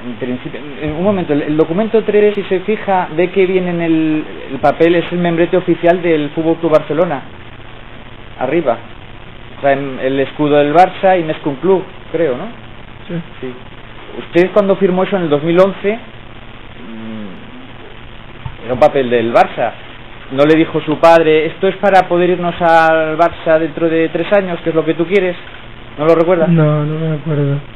un momento, el documento 3, si se fija, ve que viene en el papel, es el membrete oficial del Fútbol Club Barcelona. Arriba. O sea, el escudo del Barça y Nescun Club, creo, ¿no? Sí. Sí. Usted cuando firmó eso en el 2011, era un papel del Barça. ¿No le dijo su padre, esto es para poder irnos al Barça dentro de 3 años, que es lo que tú quieres? ¿No lo recuerdas? No, no me acuerdo.